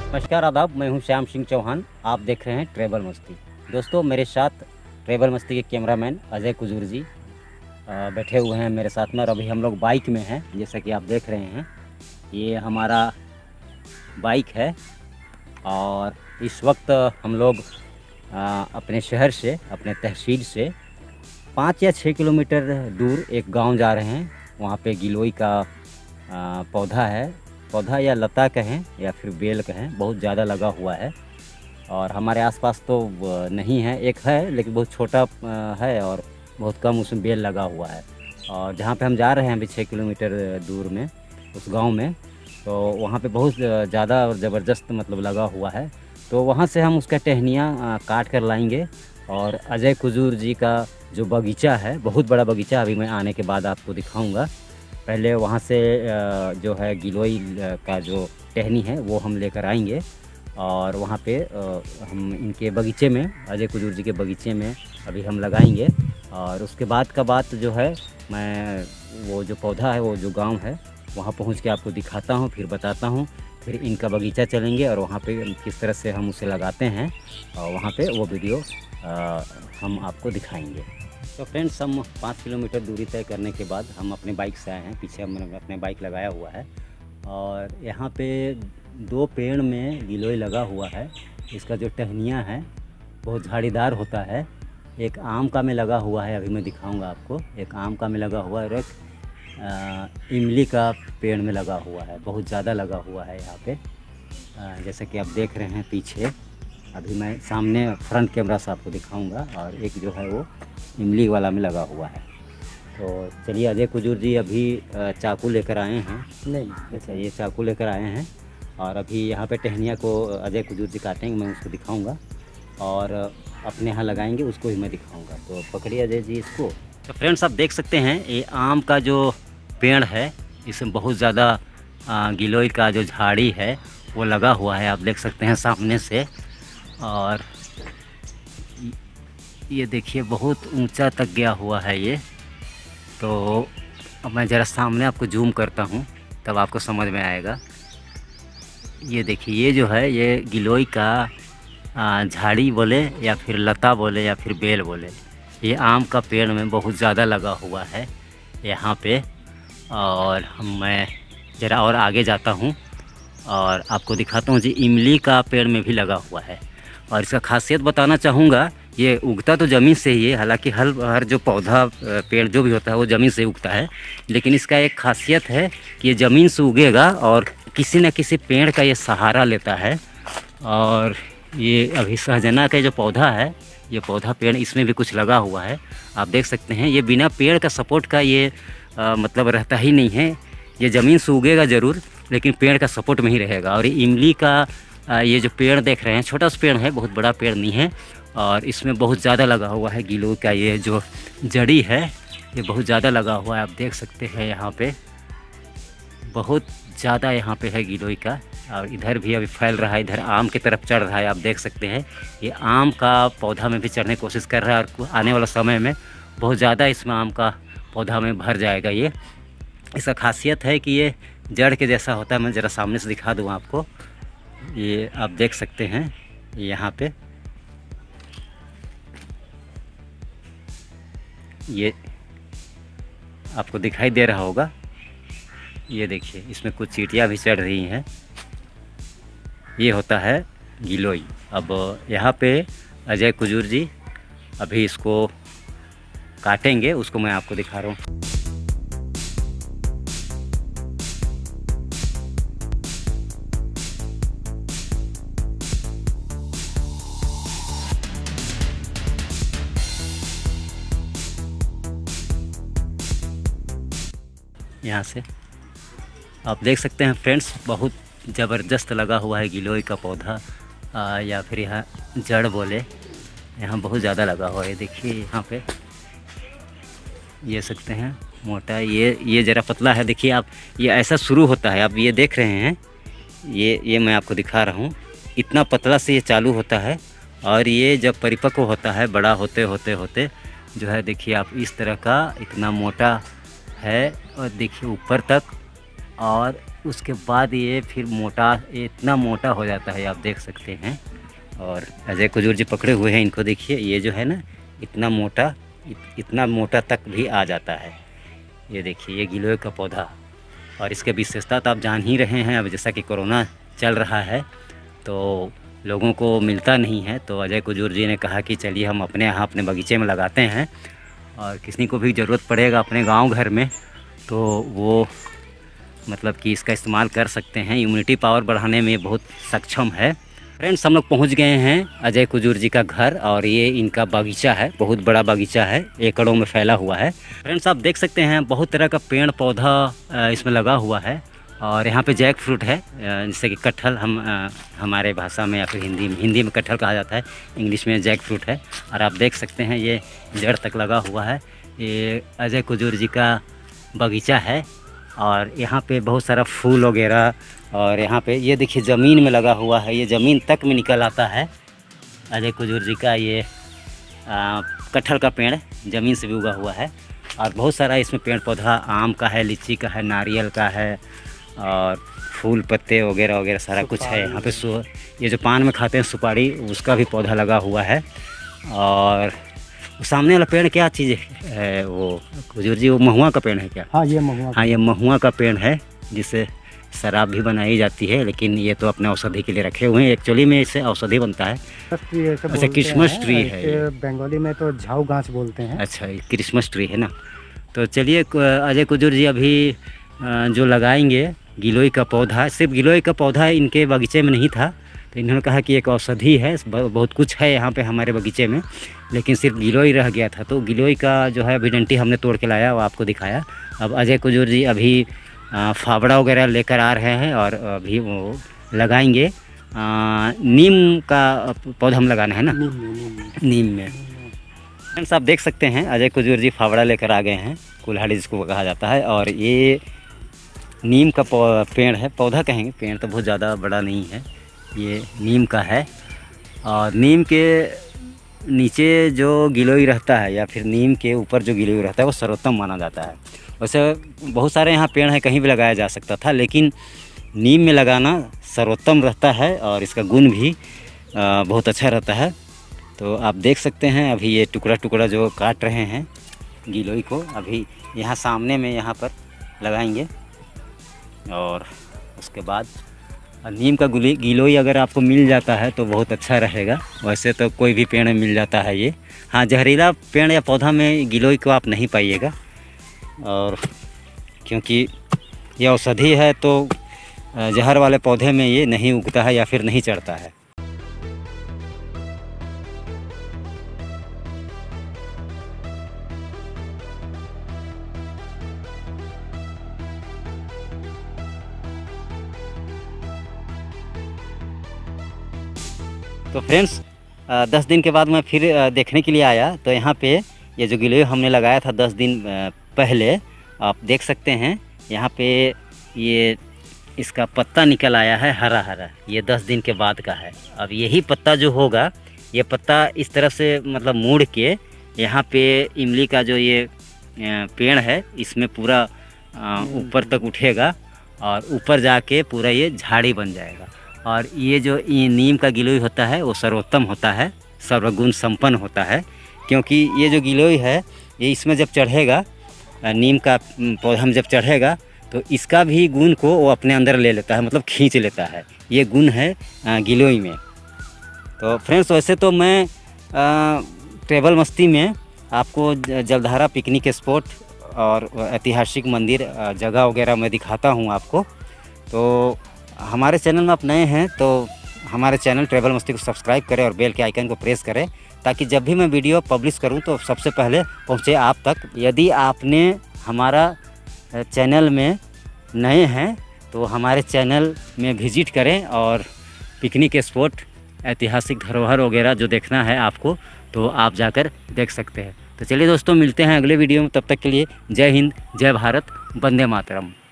नमस्कार आदाब, मैं हूं श्याम सिंह चौहान। आप देख रहे हैं ट्रैवल मस्ती। दोस्तों, मेरे साथ ट्रैवल मस्ती के कैमरामैन अजय कुजूर जी बैठे हुए हैं मेरे साथ में। और अभी हम लोग बाइक में हैं, जैसा कि आप देख रहे हैं। ये हमारा बाइक है और इस वक्त हम लोग अपने शहर से, अपने तहसील से 5 या 6 किलोमीटर दूर एक गांव जा रहे हैं। वहाँ पे गिलोय का पौधा है, पौधा या लता कहें या फिर बेल कहें, बहुत ज़्यादा लगा हुआ है। और हमारे आसपास तो नहीं है, एक है लेकिन बहुत छोटा है और बहुत कम उसमें बेल लगा हुआ है। और जहाँ पे हम जा रहे हैं अभी 6 किलोमीटर दूर में, उस गांव में, तो वहाँ पे बहुत ज़्यादा और ज़बरदस्त मतलब लगा हुआ है। तो वहाँ से हम उसका टहनियाँ काट कर लाएंगे। और अजय कुजूर जी का जो बगीचा है, बहुत बड़ा बगीचा, अभी मैं आने के बाद आपको दिखाऊँगा। पहले वहाँ से जो है गिलोय का जो टहनी है वो हम लेकर आएंगे और वहाँ पे हम इनके बगीचे में, अजय कुजूर जी के बगीचे में अभी हम लगाएंगे। और उसके बाद का बात जो है, मैं वो जो पौधा है, वो जो गांव है, वहाँ पहुँच के आपको दिखाता हूँ, फिर बताता हूँ। फिर इनका बगीचा चलेंगे और वहाँ पे किस तरह से हम उसे लगाते हैं, और वहाँ पे वो वीडियो हम आपको दिखाएंगे। तो फ्रेंड्स, हम 5 किलोमीटर दूरी तय करने के बाद हम अपने बाइक से आए हैं। पीछे हमने अपने बाइक लगाया हुआ है और यहाँ पे 2 पेड़ में गिलोय लगा हुआ है। इसका जो टहनियाँ है बहुत झाड़ीदार होता है। एक आम का में लगा हुआ है, अभी मैं दिखाऊंगा आपको। एक आम का में लगा हुआ है और एक इमली का पेड़ में लगा हुआ है। बहुत ज़्यादा लगा हुआ है यहाँ पे, जैसा कि आप देख रहे हैं पीछे। अभी मैं सामने फ्रंट कैमरा से आपको दिखाऊंगा। और एक जो है वो इमली वाला में लगा हुआ है। तो चलिए, अजय कुजूर जी अभी चाकू लेकर आए हैं। नहीं, अच्छा, ये चाकू लेकर आए हैं और अभी यहाँ पे टहनियाँ को अजय कुजूर जी काटेंगे, मैं उसको दिखाऊंगा। और अपने यहाँ लगाएंगे, उसको ही मैं दिखाऊंगा। तो पकड़िए अजय जी इसको। तो फ्रेंड्स, आप देख सकते हैं ये आम का जो पेड़ है, इसमें बहुत ज़्यादा गिलोय का जो झाड़ी है वो लगा हुआ है, आप देख सकते हैं सामने से। और ये देखिए, बहुत ऊंचा तक गया हुआ है ये। तो अब मैं ज़रा सामने आपको जूम करता हूँ, तब आपको समझ में आएगा। ये देखिए, ये जो है ये गिलोय का झाड़ी बोले या फिर लता बोले या फिर बेल बोले, ये आम का पेड़ में बहुत ज़्यादा लगा हुआ है यहाँ पे। और मैं ज़रा और आगे जाता हूँ और आपको दिखाता हूँ जी, इमली का पेड़ में भी लगा हुआ है। और इसका खासियत बताना चाहूँगा, ये उगता तो ज़मीन से ही है। हालांकि हर जो पौधा पेड़ जो भी होता है वो ज़मीन से उगता है, लेकिन इसका एक खासियत है कि ये ज़मीन से उगेगा और किसी न किसी पेड़ का ये सहारा लेता है। और ये अभी सहजना का जो पौधा है, ये पौधा पेड़, इसमें भी कुछ लगा हुआ है, आप देख सकते हैं। ये बिना पेड़ का सपोर्ट का ये मतलब रहता ही नहीं है। ये ज़मीन से उगेगा ज़रूर, लेकिन पेड़ का सपोर्ट में ही रहेगा। और ये इमली का ये जो पेड़ देख रहे हैं, छोटा सा पेड़ है, बहुत बड़ा पेड़ नहीं है। और इसमें बहुत ज़्यादा लगा हुआ है गिलोय का ये जो जड़ी है, ये बहुत ज़्यादा लगा हुआ है, आप देख सकते हैं। यहाँ पे बहुत ज़्यादा यहाँ पे है गिलोय का। और इधर भी अभी फैल रहा है, इधर आम की तरफ चढ़ रहा है, आप देख सकते हैं। ये आम का पौधा में भी चढ़ने की कोशिश कर रहा है और आने वाला समय में बहुत ज़्यादा इसमें आम का पौधा में भर जाएगा ये। इसका खासियत है कि ये जड़ के जैसा होता है। मैं ज़रा सामने से दिखा दूँ आपको, ये आप देख सकते हैं यहाँ पे। ये आपको दिखाई दे रहा होगा, ये देखिए, इसमें कुछ चींटियाँ भी चढ़ रही हैं। ये होता है गिलोय। अब यहाँ पे अजय कुजूर जी अभी इसको काटेंगे, उसको मैं आपको दिखा रहा हूँ। यहाँ से आप देख सकते हैं फ्रेंड्स, बहुत ज़बरदस्त लगा हुआ है गिलोय का पौधा, या फिर यहाँ जड़ बोले, यहाँ बहुत ज़्यादा लगा हुआ है। देखिए यहाँ पे ये सकते हैं, मोटा, ये ज़रा पतला है। देखिए आप, ये ऐसा शुरू होता है, आप ये देख रहे हैं, ये मैं आपको दिखा रहा हूँ। इतना पतला से ये चालू होता है और ये जब परिपक्व होता है, बड़ा होते होते होते जो है, देखिए आप, इस तरह का इतना मोटा है। और देखिए ऊपर तक और उसके बाद ये फिर मोटा, इतना मोटा हो जाता है, आप देख सकते हैं। और अजय कुजूर जी पकड़े हुए हैं इनको, देखिए ये जो है ना इतना मोटा, इतना मोटा तक भी आ जाता है। ये देखिए ये गिलोय का पौधा, और इसके विशेषता तो आप जान ही रहे हैं। अब जैसा कि कोरोना चल रहा है तो लोगों को मिलता नहीं है, तो अजय कुजूर जी ने कहा कि चलिए हम अपने यहाँ अपने बगीचे में लगाते हैं, और किसी को भी ज़रूरत पड़ेगा अपने गांव घर में तो वो मतलब कि इसका इस्तेमाल कर सकते हैं। इम्यूनिटी पावर बढ़ाने में बहुत सक्षम है। फ्रेंड्स, हम लोग पहुंच गए हैं अजय कुजूर जी का घर, और ये इनका बगीचा है, बहुत बड़ा बगीचा है, एकड़ों में फैला हुआ है। फ्रेंड्स, आप देख सकते हैं बहुत तरह का पेड़ पौधा इसमें लगा हुआ है, और यहाँ पे जैक फ्रूट है, जिससे कि कटहल हम हमारे भाषा में या फिर हिंदी में कटहल कहा जाता है, इंग्लिश में जैक फ्रूट है। और आप देख सकते हैं ये जड़ तक लगा हुआ है। ये अजय कुजूर जी का बगीचा है, और यहाँ पे बहुत सारा फूल वगैरह, और यहाँ पे ये देखिए ज़मीन में लगा हुआ है, ये ज़मीन तक में निकल आता है अजय कुजूर जी का ये कटहल का पेड़ ज़मीन से भी उगा हुआ है। और बहुत सारा इसमें पेड़ पौधा आम का है, लीची का है, नारियल का है, और फूल पत्ते वगैरह वगैरह सारा कुछ है यहाँ पे। ये जो पान में खाते हैं सुपारी, उसका भी पौधा लगा हुआ है। और सामने वाला पेड़ क्या चीज़ है वो कुजूर जी, वो महुआ का पेड़ है क्या? हाँ, ये महुआ। हाँ, ये महुआ का पेड़ है, जिससे शराब भी बनाई जाती है, लेकिन ये तो अपने औषधि के लिए रखे हुए हैं। एक्चुअली में इससे औषधि बनता है। अच्छा, क्रिसमस ट्री है, बंगाली में तो झाऊ गाछ बोलते हैं। अच्छा, क्रिसमस ट्री है ना। तो चलिए अजय कुजूर जी अभी जो लगाएंगे गिलोय का पौधा, सिर्फ गिलोय का पौधा इनके बगीचे में नहीं था, तो इन्होंने कहा कि एक औषधि है, बहुत कुछ है यहाँ पे हमारे बगीचे में, लेकिन सिर्फ गिलोय रह गया था। तो गिलोय का जो है अभी डंटी हमने तोड़ के लाया, वो आपको दिखाया। अब अजय कुजूर जी अभी फावड़ा वगैरह लेकर आ रहे हैं, और अभी वो लगाएंगे। नीम का पौधा हम लगाना है ना, नीम में। फ्रेंड्स, आप देख सकते हैं अजय कुजूर जी फावड़ा लेकर आ गए हैं, कुल्हाड़ी जिसको कहा जाता है, और ये नीम का पेड़ है, पौधा कहेंगे, पेड़ तो बहुत ज़्यादा बड़ा नहीं है, ये नीम का है। और नीम के नीचे जो गिलोय रहता है, या फिर नीम के ऊपर जो गिलोय रहता है, वो सर्वोत्तम माना जाता है। वैसे बहुत सारे यहाँ पेड़ हैं, कहीं भी लगाया जा सकता था, लेकिन नीम में लगाना सर्वोत्तम रहता है, और इसका गुण भी बहुत अच्छा रहता है। तो आप देख सकते हैं अभी ये टुकड़ा टुकड़ा जो काट रहे हैं गिलोय को, अभी यहाँ सामने में यहाँ पर लगाएंगे। और उसके बाद नीम का गिलोय अगर आपको मिल जाता है तो बहुत अच्छा रहेगा। वैसे तो कोई भी पेड़ में मिल जाता है ये। हाँ, जहरीला पेड़ या पौधा में गिलोय को आप नहीं पाइएगा, और क्योंकि ये औषधि है तो जहर वाले पौधे में ये नहीं उगता है या फिर नहीं चढ़ता है। तो फ्रेंड्स, 10 दिन के बाद मैं फिर देखने के लिए आया, तो यहाँ पे ये जो गिलोय हमने लगाया था 10 दिन पहले, आप देख सकते हैं यहाँ पे ये इसका पत्ता निकल आया है हरा हरा, ये 10 दिन के बाद का है। अब यही पत्ता जो होगा, ये पत्ता इस तरह से मतलब मुड़ के यहाँ पे इमली का जो ये पेड़ है, इसमें पूरा ऊपर तक उठेगा, और ऊपर जाके पूरा ये झाड़ी बन जाएगा। और ये जो नीम का गिलोय होता है वो सर्वोत्तम होता है, सर्वगुण संपन्न होता है, क्योंकि ये जो गिलोय है ये इसमें जब चढ़ेगा, नीम का पौधा में जब चढ़ेगा, तो इसका भी गुण को वो अपने अंदर ले लेता है, मतलब खींच लेता है। ये गुण है गिलोय में। तो फ्रेंड्स, वैसे तो मैं ट्रेवल मस्ती में आपको जलधारा पिकनिक स्पॉट और ऐतिहासिक मंदिर जगह वगैरह मैं दिखाता हूँ आपको। तो हमारे चैनल में आप नए हैं तो हमारे चैनल ट्रेवल मस्ती को सब्सक्राइब करें और बेल के आइकन को प्रेस करें, ताकि जब भी मैं वीडियो पब्लिश करूं तो सबसे पहले पहुंचे आप तक। यदि आपने हमारा चैनल में नए हैं तो हमारे चैनल में विजिट करें, और पिकनिक स्पॉट, ऐतिहासिक धरोहर वगैरह जो देखना है आपको, तो आप जाकर देख सकते हैं। तो चलिए दोस्तों, मिलते हैं अगले वीडियो में। तब तक के लिए जय हिंद, जय भारत, वंदे मातरम।